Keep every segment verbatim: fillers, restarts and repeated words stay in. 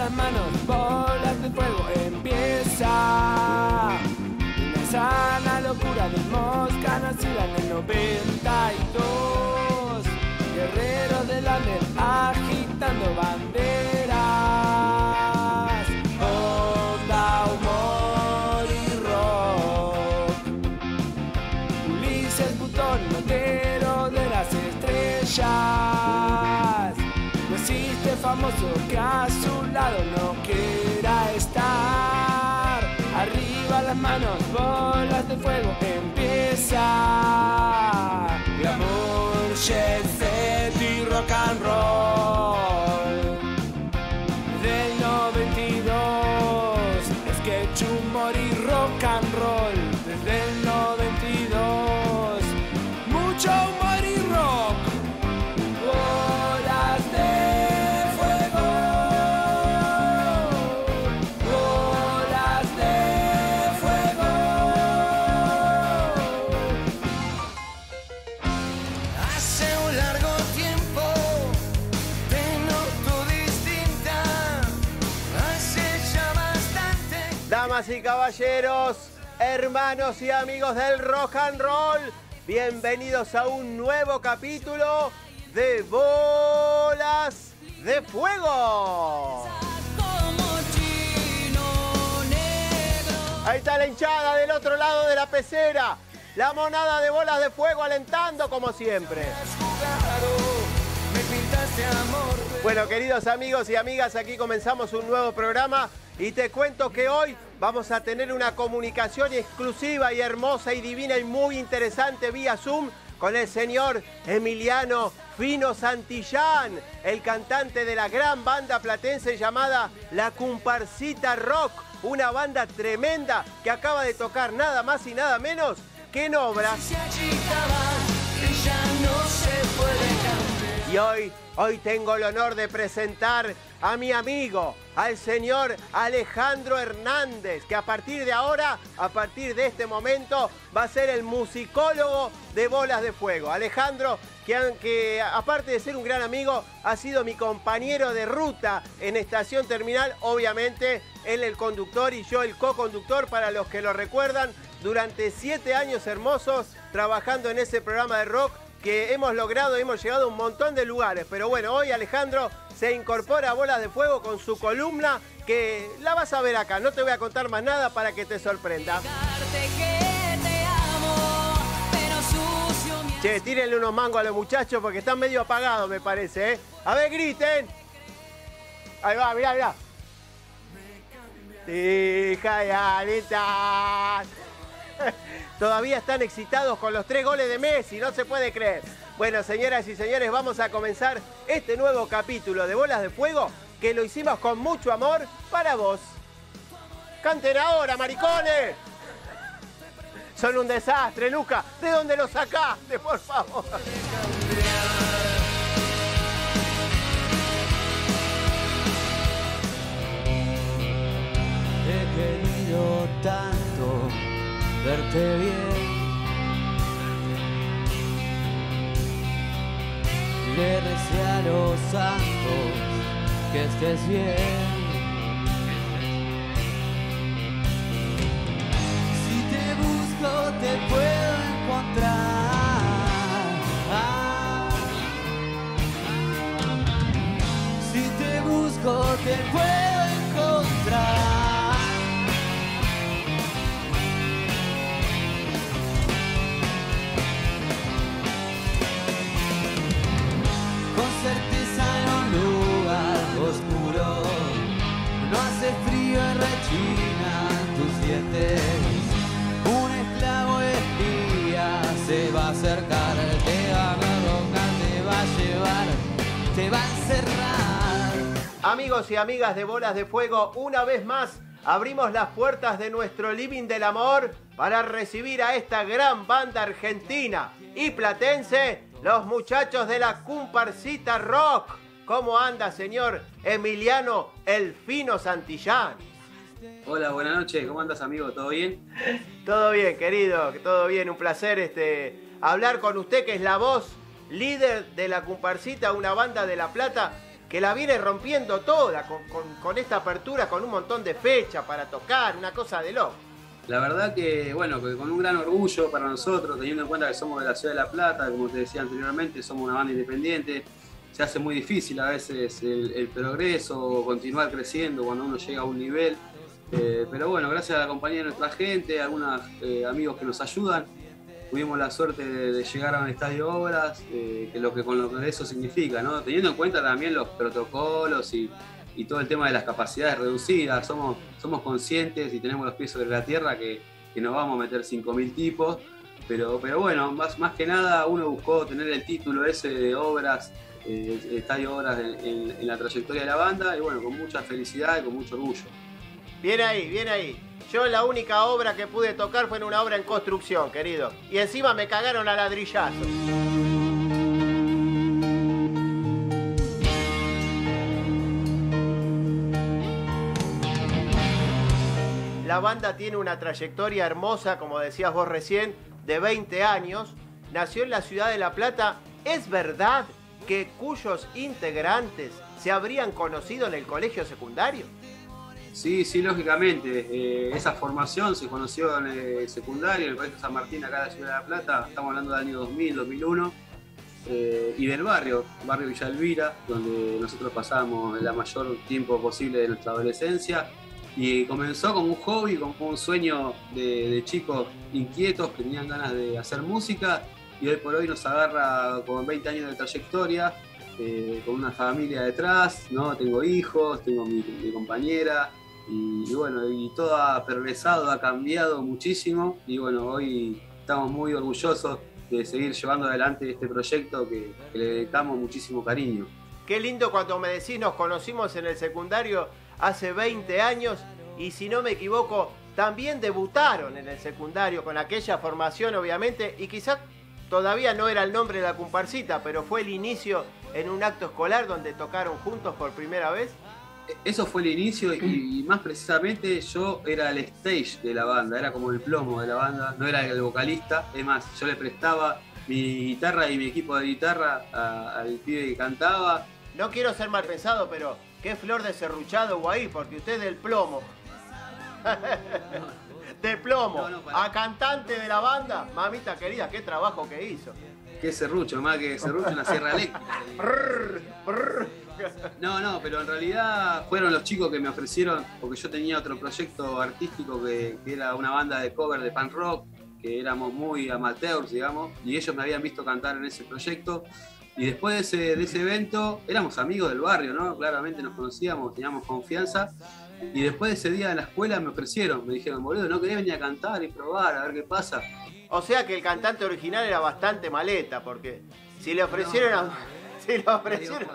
las manos, bolas de fuego, empieza una sana locura de mosca nacida en el noventa y dos. Guerreros del under agitando banderas, onda, humor y rock. Ulises Butón, notero de las estrellas, no existe famoso que a su lado no quiera estar. Arriba las manos, bolas de fuego, empieza glamour, jet set y rock and roll. Del noventa y dos, sketch, humor y rock and roll. Desde el noventa y dos, mucho humor y rock. Bolas de fuego, bolas de fuego. Hace un largo tiempo te noto distinta, hace ya bastante. Damas y caballeros, hermanos y amigos del rock and roll, bienvenidos a un nuevo capítulo de Bolas de Fuego. Ahí está la hinchada del otro lado de la pecera, la monada de Bolas de Fuego alentando como siempre. Bueno, queridos amigos y amigas, aquí comenzamos un nuevo programa y te cuento que hoy vamos a tener una comunicación exclusiva y hermosa y divina y muy interesante vía Zoom con el señor Emiliano Fino Santillán, el cantante de la gran banda platense llamada La Comparsita Rock, una banda tremenda que acaba de tocar nada más y nada menos que en Obras. Y hoy, hoy tengo el honor de presentar a mi amigo, al señor Alejandro Hernández, que a partir de ahora, a partir de este momento, va a ser el musicólogo de Bolas de Fuego. Alejandro, que, que aparte de ser un gran amigo, ha sido mi compañero de ruta en Estación Terminal, obviamente él el conductor y yo el co-conductor, para los que lo recuerdan, durante siete años hermosos trabajando en ese programa de rock, que hemos logrado, hemos llegado a un montón de lugares. Pero bueno, hoy Alejandro se incorpora a Bolas de Fuego con su columna, que la vas a ver acá. No te voy a contar más nada para que te sorprenda. Che, tírenle unos mangos a los muchachos porque están medio apagados, me parece, ¿eh? A ver, griten. Ahí va, mirá, mirá. Hija de alitas. Todavía están excitados con los tres goles de Messi, no se puede creer. Bueno, señoras y señores, vamos a comenzar este nuevo capítulo de Bolas de Fuego, que lo hicimos con mucho amor para vos. ¡Canten ahora, maricones! Son un desastre, Luca. ¿De dónde lo sacaste, por favor? He querido tanto verte bien, le recé a los santos que estés bien. Si te busco te puedo encontrar, ah. Si te busco te puedo encontrar. Certeza en un lugar oscuro, no hace frío en rechina tus dientes. Un esclavo espía se va a acercar, te va a arrojar, te va a llevar, te va a encerrar. Amigos y amigas de Bolas de Fuego, una vez más abrimos las puertas de nuestro living del amor para recibir a esta gran banda argentina y platense, los muchachos de la Comparsita Rock. ¿Cómo anda, señor Emiliano El Fino Santillán? Hola, buenas noches. ¿Cómo andas, amigo? ¿Todo bien? Todo bien, querido. Todo bien. Un placer este, hablar con usted, que es la voz líder de la Comparsita, una banda de La Plata que la viene rompiendo toda con, con, con esta apertura, con un montón de fechas para tocar, una cosa de loco. La verdad que, bueno, que con un gran orgullo para nosotros, teniendo en cuenta que somos de la ciudad de La Plata, como te decía anteriormente, somos una banda independiente, se hace muy difícil a veces el, el progreso o continuar creciendo cuando uno llega a un nivel. Eh, pero bueno, gracias a la compañía de nuestra gente, a algunos eh, amigos que nos ayudan, tuvimos la suerte de, de llegar a un estadio Obras, eh, que lo que con lo que eso significa, ¿no? Teniendo en cuenta también los protocolos y, y todo el tema de las capacidades reducidas, somos, somos conscientes y tenemos los pies sobre la tierra que, que nos vamos a meter cinco mil tipos, pero, pero bueno, más, más que nada uno buscó tener el título ese de Obras, eh, estadio Obras en, en, en la trayectoria de la banda, y bueno, con mucha felicidad y con mucho orgullo. Bien ahí, bien ahí. Yo la única obra que pude tocar fue en una obra en construcción, querido. Y encima me cagaron a ladrillazo. La banda tiene una trayectoria hermosa, como decías vos recién, de veinte años. Nació en la ciudad de La Plata. ¿Es verdad que cuyos integrantes se habrían conocido en el colegio secundario? Sí, sí, lógicamente. Eh, esa formación se conoció en el secundario, en el Colegio San Martín, acá en la Ciudad de La Plata. Estamos hablando del año dos mil, dos mil uno. Eh, y del barrio, barrio Villa Elvira, donde nosotros pasamos el mayor tiempo posible de nuestra adolescencia. Y comenzó como un hobby, como un sueño de, de chicos inquietos que tenían ganas de hacer música. Y hoy por hoy nos agarra con veinte años de trayectoria, eh, con una familia detrás, ¿no? Tengo hijos, tengo mi, mi compañera. Y, y bueno, y todo ha progresado, ha cambiado muchísimo y bueno, hoy estamos muy orgullosos de seguir llevando adelante este proyecto que, que le dedicamos muchísimo cariño. Qué lindo cuando me decís, nos conocimos en el secundario hace veinte años y si no me equivoco, también debutaron en el secundario con aquella formación obviamente y quizás todavía no era el nombre de la comparsita, pero fue el inicio en un acto escolar donde tocaron juntos por primera vez. Eso fue el inicio y, y más precisamente yo era el stage de la banda, era como el plomo de la banda, no era el vocalista. Es más, yo le prestaba mi guitarra y mi equipo de guitarra a, al pibe que cantaba. No quiero ser mal pensado, pero qué flor de serruchado hubo ahí, porque usted es del plomo. De plomo, no, no, a cantante de la banda, mamita querida, qué trabajo que hizo. Qué serrucho, más que serrucho en la sierra eléctrica. No, no, pero en realidad fueron los chicos que me ofrecieron, porque yo tenía otro proyecto artístico que, que era una banda de cover de punk rock, que éramos muy amateurs, digamos, y ellos me habían visto cantar en ese proyecto. Y después de ese, de ese evento, éramos amigos del barrio, ¿no? Claramente nos conocíamos, teníamos confianza. Y después de ese día en la escuela me ofrecieron, me dijeron, boludo, ¿no querés venir a cantar y probar, a ver qué pasa? O sea que el cantante original era bastante maleta, porque si le ofrecieron no, a... Si le ofrecieron...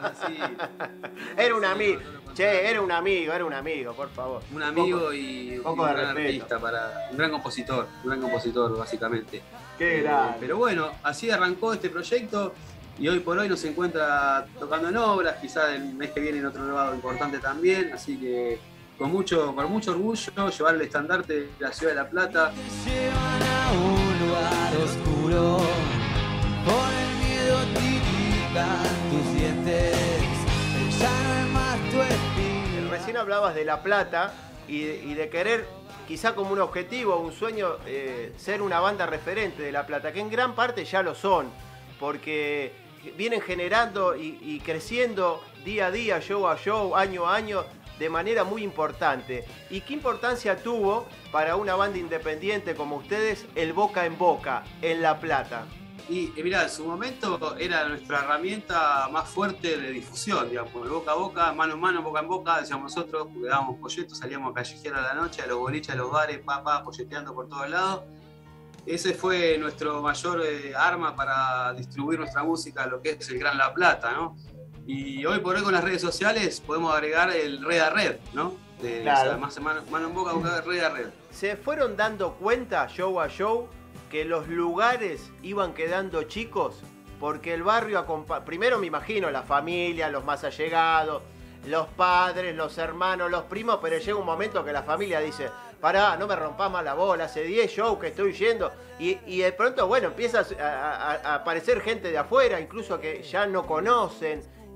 Era un amigo, che, era un amigo, era un amigo, por favor. Un amigo y, y un gran artista, para, un gran compositor, un gran compositor básicamente. Qué grande. Pero bueno, así arrancó este proyecto y hoy por hoy nos encuentra tocando en obras, quizás el mes que viene en otro lado importante también, así que con mucho, con mucho orgullo llevar el estandarte de la ciudad de La Plata. Te llevan a un lugar oscuro, por el miedo tiritan tus dientes, ya no es más tu espíritu. Recién hablabas de La Plata y, y de querer, quizá como un objetivo, un sueño, eh, ser una banda referente de La Plata, que en gran parte ya lo son, porque vienen generando y, y creciendo día a día, show a show, año a año, de manera muy importante. ¿Y qué importancia tuvo para una banda independiente como ustedes el boca en boca en La Plata? Y, y mirá, en su momento era nuestra herramienta más fuerte de difusión, digamos, el boca a boca, mano en mano, boca en boca, decíamos nosotros, porque dábamos folletos, salíamos a callejear a la noche, a los boliches, a los bares, papá, folleteando por todos lados. Ese fue nuestro mayor eh, arma para distribuir nuestra música a lo que es el Gran La Plata, ¿no? Y hoy por hoy con las redes sociales podemos agregar el red a red, ¿no? De, claro. O sea, más mano, mano en boca, boca, red a red. ¿Se fueron dando cuenta, show a show, que los lugares iban quedando chicos? Porque el barrio, primero me imagino, la familia, los más allegados, los padres, los hermanos, los primos, pero llega un momento que la familia dice, pará, no me rompas más la bola, hace diez shows que estoy yendo, y, y de pronto, bueno, empieza a, a, a aparecer gente de afuera, incluso que ya no conocen,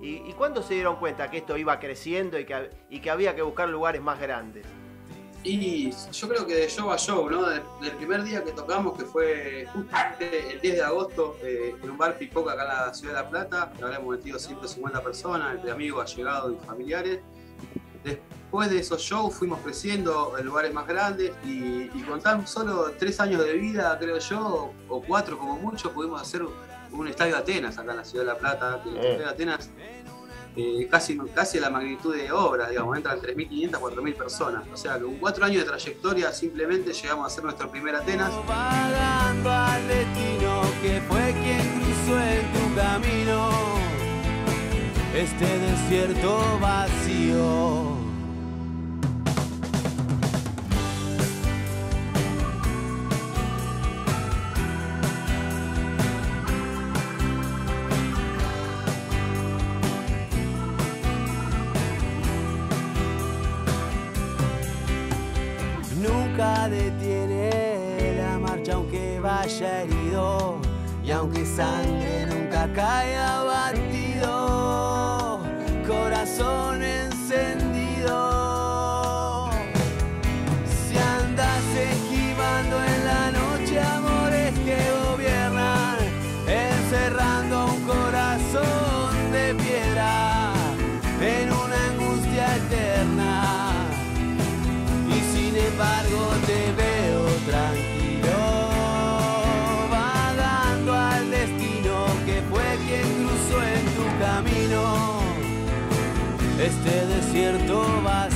¿Y, y cuándo se dieron cuenta que esto iba creciendo y que, y que había que buscar lugares más grandes? Y yo creo que de show a show, ¿no? Del, del primer día que tocamos, que fue justamente el diez de agosto, eh, en un bar Pipoca acá en la ciudad de La Plata, que habremos metido ciento cincuenta personas, entre amigos, allegados y familiares. Después de esos shows fuimos creciendo en lugares más grandes y, y con tan solo tres años de vida, creo yo, o cuatro como mucho, pudimos hacer un estadio de Atenas acá en la ciudad de La Plata. Que el estadio de Atenas Eh, casi, casi la magnitud de obras, digamos, entran tres mil quinientas, cuatro mil personas. O sea, con cuatro años de trayectoria simplemente llegamos a hacer nuestro primer Atenas. Vagando al destino que fue quien cruzó en tu camino este desierto vacío. Nunca detiene la marcha aunque vaya herido y aunque sangre nunca caiga abatido, corazón encendido. Si andas esquivando en la noche amores que gobiernan, encerrando un corazón de piedra en una angustia eterna. Sin embargo te veo tranquilo, vagando al destino que fue quien cruzó en tu camino este desierto vacío.